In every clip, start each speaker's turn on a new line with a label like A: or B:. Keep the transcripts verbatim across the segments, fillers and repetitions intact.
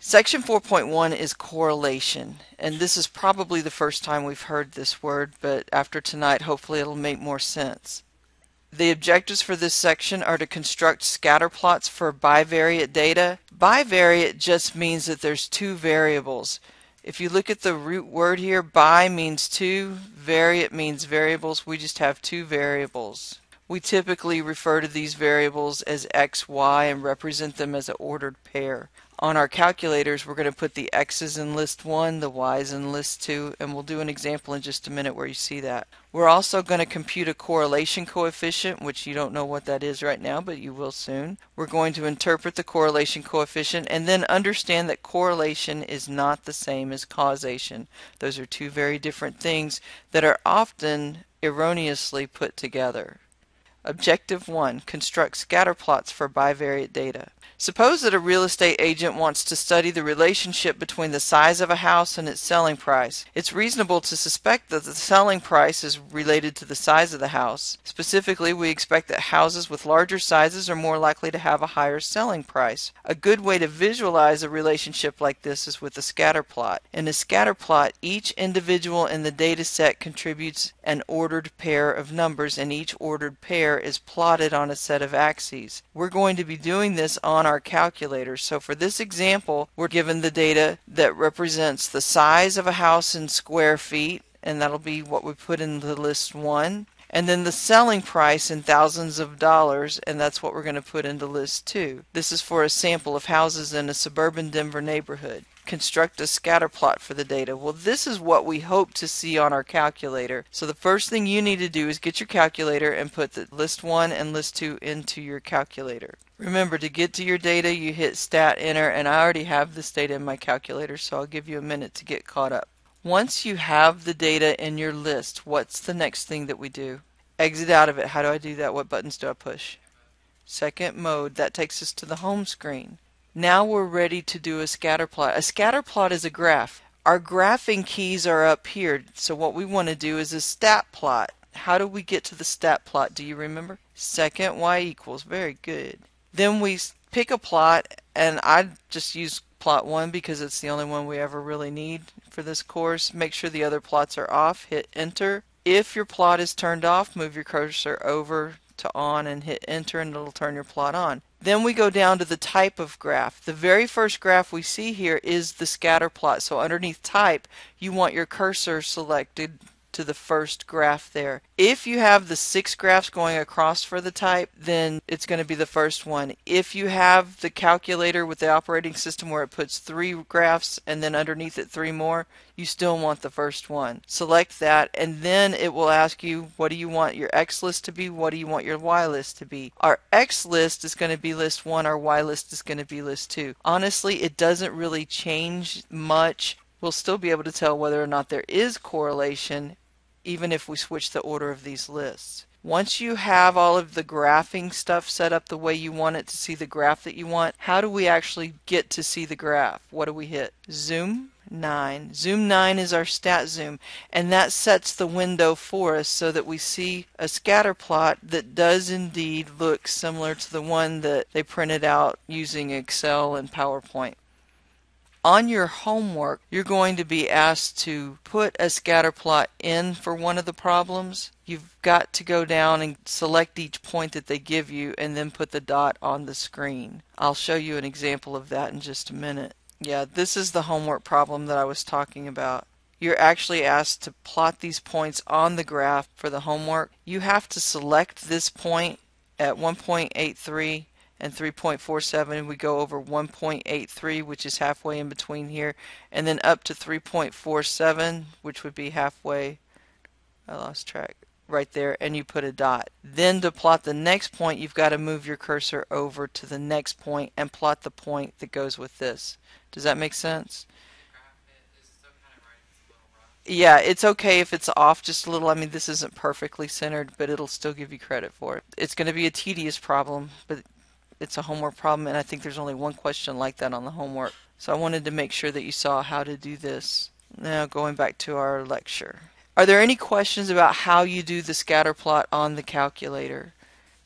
A: Section four point one is correlation, and this is probably the first time we've heard this word, but after tonight hopefully it'll make more sense. The objectives for this section are to construct scatter plots for bivariate data. Bivariate just means that there's two variables. If you look at the root word here, bi means two, variate means variables. We just have two variables. We typically refer to these variables as x, y, and represent them as an ordered pair. On our calculators, we're going to put the x's in list one, the y's in list two, and we'll do an example in just a minute where you see that. We're also going to compute a correlation coefficient, which you don't know what that is right now, but you will soon. We're going to interpret the correlation coefficient and then understand that correlation is not the same as causation. Those are two very different things that are often erroneously put together. Objective one. Construct scatter plots for bivariate data. Suppose that a real estate agent wants to study the relationship between the size of a house and its selling price. It's reasonable to suspect that the selling price is related to the size of the house. Specifically, we expect that houses with larger sizes are more likely to have a higher selling price. A good way to visualize a relationship like this is with a scatter plot. In a scatter plot, each individual in the data set contributes an ordered pair of numbers, and each ordered pair is plotted on a set of axes. We're going to be doing this on our calculator. So for this example, we're given the data that represents the size of a house in square feet, and that'll be what we put in the list one, and then the selling price in thousands of dollars, and that's what we're going to put into list two. This is for a sample of houses in a suburban Denver neighborhood. Construct a scatter plot for the data. Well, this is what we hope to see on our calculator. So the first thing you need to do is get your calculator and put the list one and list two into your calculator. Remember, to get to your data, you hit stat enter, and I already have this data in my calculator, so I'll give you a minute to get caught up. Once you have the data in your list, what's the next thing that we do? Exit out of it. How do I do that? What buttons do I push? Second mode. That takes us to the home screen. Now we're ready to do a scatter plot. A scatter plot is a graph. Our graphing keys are up here, so what we want to do is a stat plot. How do we get to the stat plot? Do you remember? Second y equals. Very good. Then we pick a plot, and I just use plot one because it's the only one we ever really need for this course. Make sure the other plots are off. Hit enter. If your plot is turned off, move your cursor over to on and hit enter, and it'll turn your plot on. Then we go down to the type of graph. The very first graph we see here is the scatter plot. So underneath type, you want your cursor selected to the first graph there. If you have the six graphs going across for the type, then it's going to be the first one. If you have the calculator with the operating system where it puts three graphs and then underneath it three more, you still want the first one. Select that, and then it will ask you, what do you want your X list to be? What do you want your Y list to be? Our X list is going to be list one, our Y list is going to be list two. Honestly, it doesn't really change much. We'll still be able to tell whether or not there is correlation even if we switch the order of these lists. Once you have all of the graphing stuff set up the way you want it to see the graph that you want, how do we actually get to see the graph? What do we hit? Zoom nine. Zoom nine is our stat zoom, and that sets the window for us so that we see a scatter plot that does indeed look similar to the one that they printed out using Excel and PowerPoint. On your homework, you're going to be asked to put a scatter plot in for one of the problems. You've got to go down and select each point that they give you and then put the dot on the screen. I'll show you an example of that in just a minute. Yeah, this is the homework problem that I was talking about. You're actually asked to plot these points on the graph for the homework. You have to select this point at one point eight three and three point four seven. We go over one point eight three, which is halfway in between here, and then up to three point four seven, which would be halfway. I lost track right there, and you put a dot. Then to plot the next point, you've got to move your cursor over to the next point and plot the point that goes with this. Does that make sense? Yeah, it's okay if it's off just a little. I mean, this isn't perfectly centered, but it'll still give you credit for it. It's going to be a tedious problem, but it's a homework problem, and I think there's only one question like that on the homework. So I wanted to make sure that you saw how to do this. Now going back to our lecture. Are there any questions about how you do the scatter plot on the calculator?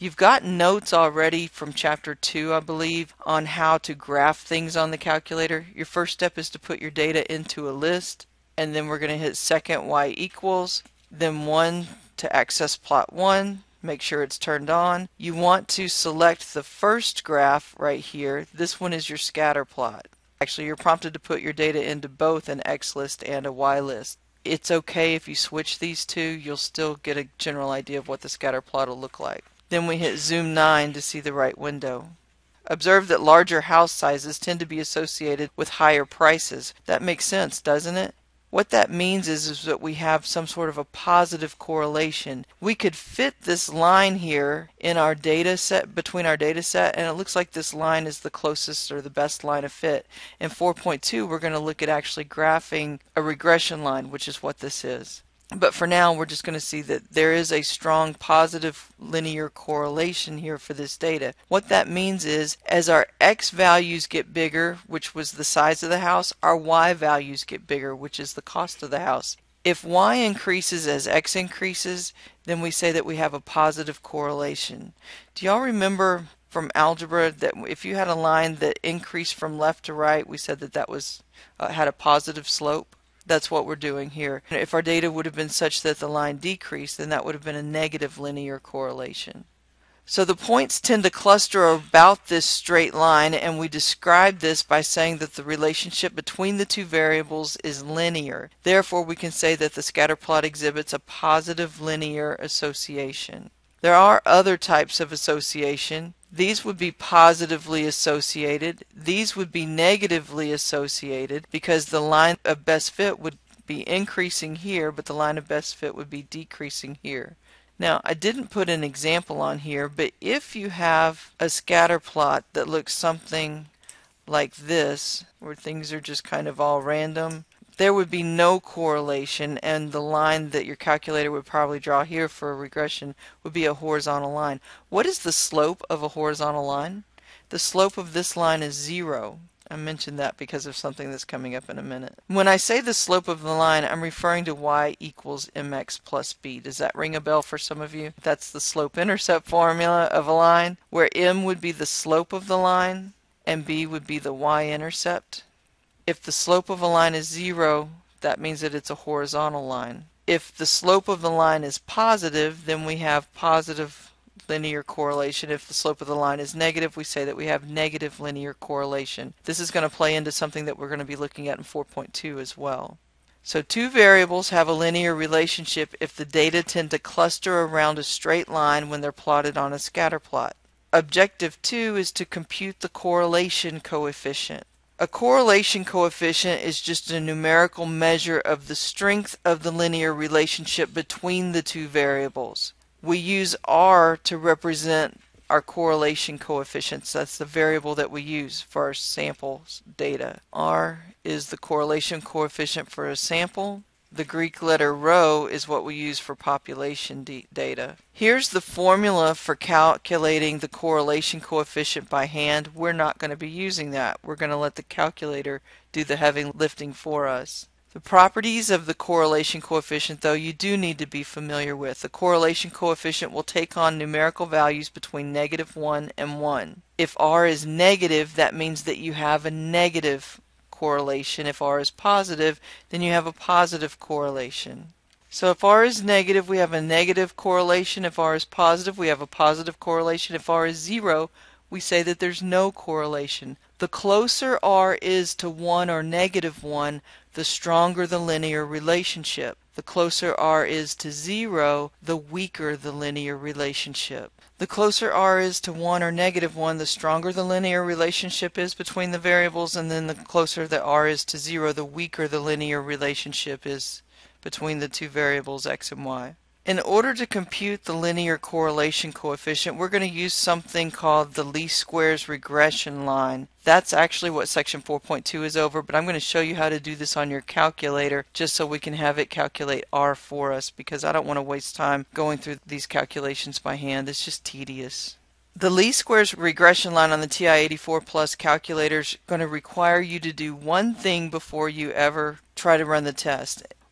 A: You've got notes already from chapter two, I believe, on how to graph things on the calculator. Your first step is to put your data into a list, and then we're going to hit second y equals, then one to access plot one. Make sure it's turned on. You want to select the first graph right here. This one is your scatter plot. Actually, you're prompted to put your data into both an X list and a Y list. It's okay if you switch these two, you'll still get a general idea of what the scatter plot will look like. Then we hit zoom nine to see the right window. Observe that larger house sizes tend to be associated with higher prices. That makes sense, doesn't it? What that means is, is that we have some sort of a positive correlation. We could fit this line here in our data set, between our data set, and it looks like this line is the closest or the best line of fit. In four point two, we're going to look at actually graphing a regression line, which is what this is. But for now, we're just going to see that there is a strong positive linear correlation here for this data. What that means is, as our X values get bigger, which was the size of the house, our Y values get bigger, which is the cost of the house. If Y increases as X increases, then we say that we have a positive correlation. Do y'all remember from algebra that if you had a line that increased from left to right, we said that that was uh, had a positive slope? That's what we're doing here. If our data would have been such that the line decreased, then that would have been a negative linear correlation. So the points tend to cluster about this straight line, and we describe this by saying that the relationship between the two variables is linear. Therefore, we can say that the scatter plot exhibits a positive linear association. There are other types of association. These would be positively associated. These would be negatively associated because the line of best fit would be increasing here, but the line of best fit would be decreasing here. Now, I didn't put an example on here, but if you have a scatter plot that looks something like this, where things are just kind of all random, there would be no correlation, and the line that your calculator would probably draw here for a regression would be a horizontal line. What is the slope of a horizontal line? The slope of this line is zero. I mentioned that because of something that's coming up in a minute. When I say the slope of the line, I'm referring to y equals mx plus b. Does that ring a bell for some of you? That's the slope-intercept formula of a line, where m would be the slope of the line and b would be the y-intercept. If the slope of a line is zero, that means that it's a horizontal line. If the slope of the line is positive, then we have positive linear correlation. If the slope of the line is negative, we say that we have negative linear correlation. This is going to play into something that we're going to be looking at in four point two as well. So two variables have a linear relationship if the data tend to cluster around a straight line when they're plotted on a scatter plot. Objective two is to compute the correlation coefficient. A correlation coefficient is just a numerical measure of the strength of the linear relationship between the two variables. We use R to represent our correlation coefficients. That's the variable that we use for our sample data. R is the correlation coefficient for a sample. The Greek letter rho is what we use for population data. Here's the formula for calculating the correlation coefficient by hand. We're not going to be using that. We're going to let the calculator do the heavy lifting for us. The properties of the correlation coefficient, though, you do need to be familiar with. The correlation coefficient will take on numerical values between negative one and one. If R is negative, that means that you have a negative correlation. If R is positive, then you have a positive correlation. So if R is negative, we have a negative correlation. If R is positive, we have a positive correlation. If R is zero, we say that there's no correlation. The closer R is to one or negative one, the stronger the linear relationship. The closer R is to zero, the weaker the linear relationship. The closer R is to one or negative one, the stronger the linear relationship is between the variables, and then the closer that R is to zero, the weaker the linear relationship is between the two variables x and y. In order to compute the linear correlation coefficient, we're going to use something called the least squares regression line. That's actually what section four point two is over, but I'm going to show you how to do this on your calculator just so we can have it calculate R for us, because I don't want to waste time going through these calculations by hand. It's just tedious. The least squares regression line on the T I eighty-four plus calculator is going to require you to do one thing before you ever try to run the test.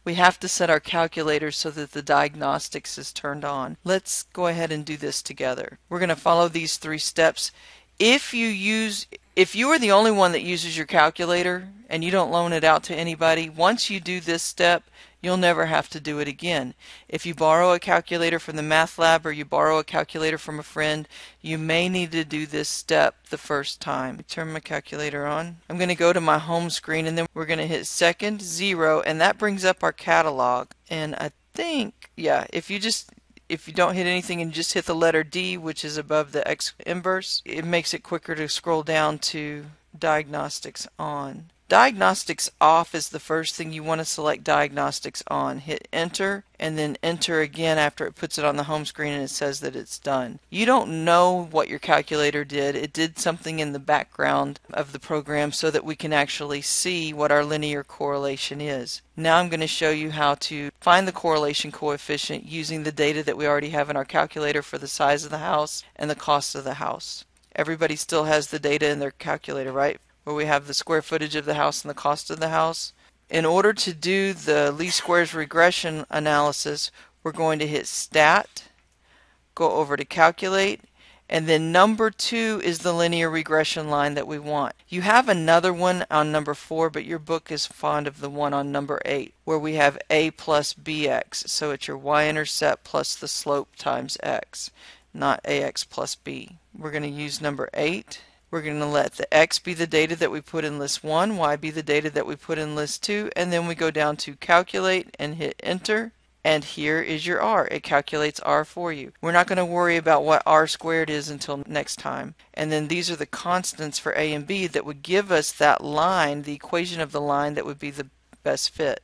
A: we have to set our calculator so that the diagnostics is turned on. Let's go ahead and do this together. We're going to follow these three steps. If you use, if you are the only one that uses your calculator and you don't loan it out to anybody, once you do this step, you'll never have to do it again. If you borrow a calculator from the math lab or you borrow a calculator from a friend, you may need to do this step the first time. Turn my calculator on. I'm going to go to my home screen and then we're going to hit second, zero, and that brings up our catalog. And I think, yeah, if you just If you don't hit anything and just hit the letter D, which is above the X inverse, it makes it quicker to scroll down to diagnostics on. Diagnostics off is the first thing you want to select. Diagnostics on. Hit enter and then enter again after it puts it on the home screen and it says that it's done. You don't know what your calculator did. It did something in the background of the program so that we can actually see what our linear correlation is. Now I'm going to show you how to find the correlation coefficient using the data that we already have in our calculator for the size of the house and the cost of the house. Everybody still has the data in their calculator, right? Where we have the square footage of the house and the cost of the house. In order to do the least squares regression analysis, we're going to hit Stat, go over to Calculate, and then number two is the linear regression line that we want. You have another one on number four, but your book is fond of the one on number eight, where we have a plus bx. So it's your y-intercept plus the slope times x, not ax plus b. We're going to use number eight. We're going to let the x be the data that we put in list one, y be the data that we put in list two, and then we go down to calculate and hit enter. And here is your r. It calculates r for you. We're not going to worry about what r squared is until next time. And then these are the constants for a and b that would give us that line, the equation of the line that would be the best fit.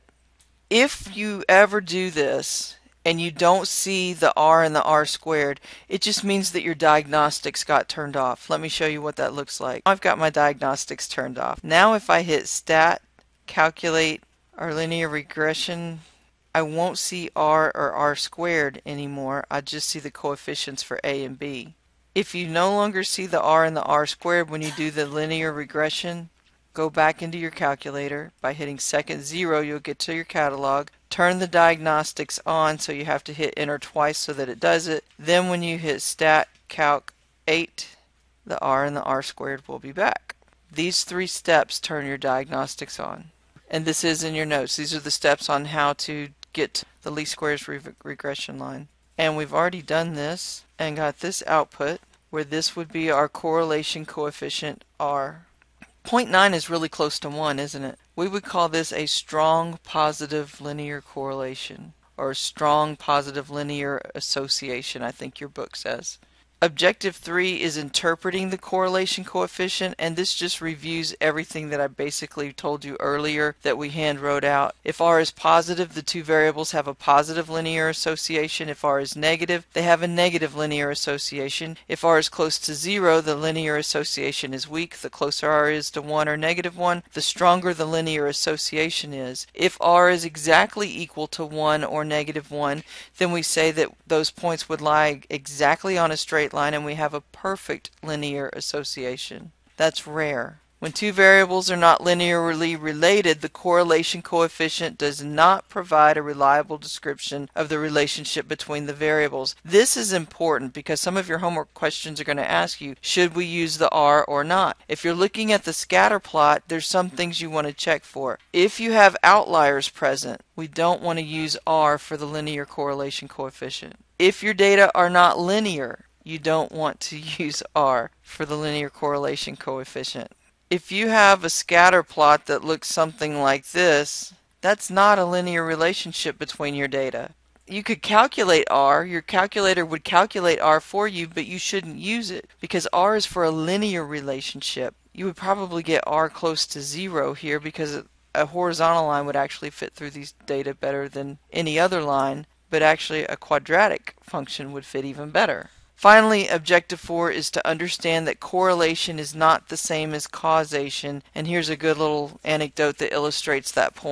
A: If you ever do this and you don't see the r and the r squared, it just means that your diagnostics got turned off. Let me show you what that looks like. I've got my diagnostics turned off. Now if I hit Stat, Calculate, our linear regression, I won't see r or r squared anymore. I just see the coefficients for a and b. If you no longer see the r and the r squared when you do the linear regression, go back into your calculator. By hitting second zero, you'll get to your catalog. Turn the diagnostics on, so you have to hit enter twice so that it does it. Then when you hit Stat, Calc, eight, the r and the r squared will be back. These three steps turn your diagnostics on. And this is in your notes. These are the steps on how to get the least squares re regression line. And we've already done this and got this output where this would be our correlation coefficient r. zero point nine is really close to one, isn't it? We would call this a strong positive linear correlation, or strong positive linear association, I think your book says. Objective three is interpreting the correlation coefficient, and this just reviews everything that I basically told you earlier that we hand wrote out. If r is positive, the two variables have a positive linear association. If r is negative, they have a negative linear association. If r is close to zero, the linear association is weak. The closer r is to one or negative one, the stronger the linear association is. If r is exactly equal to one or negative one, then we say that those points would lie exactly on a straight line and we have a perfect linear association. That's rare. When two variables are not linearly related, the correlation coefficient does not provide a reliable description of the relationship between the variables. This is important because some of your homework questions are going to ask you, should we use the r or not? If you're looking at the scatter plot, there's some things you want to check for. If you have outliers present, we don't want to use r for the linear correlation coefficient. If your data are not linear, you don't want to use r for the linear correlation coefficient. If you have a scatter plot that looks something like this, that's not a linear relationship between your data. You could calculate r, your calculator would calculate r for you, but you shouldn't use it because r is for a linear relationship. You would probably get r close to zero here because a horizontal line would actually fit through these data better than any other line, but actually a quadratic function would fit even better. Finally, objective four is to understand that correlation is not the same as causation, and here's a good little anecdote that illustrates that point.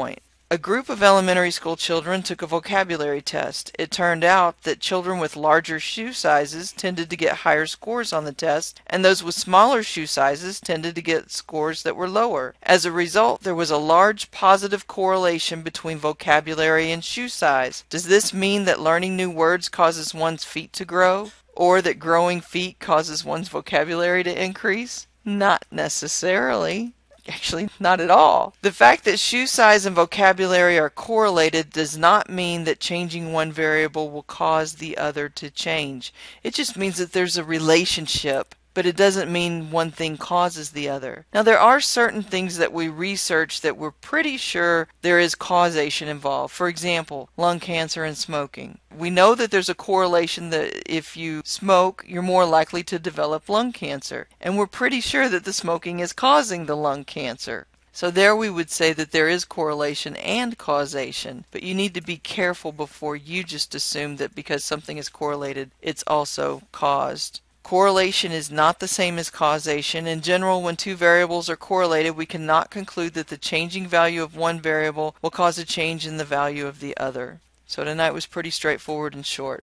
A: A group of elementary school children took a vocabulary test. It turned out that children with larger shoe sizes tended to get higher scores on the test, and those with smaller shoe sizes tended to get scores that were lower. As a result, there was a large positive correlation between vocabulary and shoe size. Does this mean that learning new words causes one's feet to grow? Or that growing feet causes one's vocabulary to increase? Not necessarily. Actually, not at all. The fact that shoe size and vocabulary are correlated does not mean that changing one variable will cause the other to change. It just means that there's a relationship, but it doesn't mean one thing causes the other. Now, there are certain things that we research that we're pretty sure there is causation involved. For example, lung cancer and smoking. We know that there's a correlation that if you smoke, you're more likely to develop lung cancer. And we're pretty sure that the smoking is causing the lung cancer. So there we would say that there is correlation and causation, but you need to be careful before you just assume that because something is correlated, it's also caused. Correlation is not the same as causation. In general, when two variables are correlated, we cannot conclude that the changing value of one variable will cause a change in the value of the other. So tonight was pretty straightforward and short.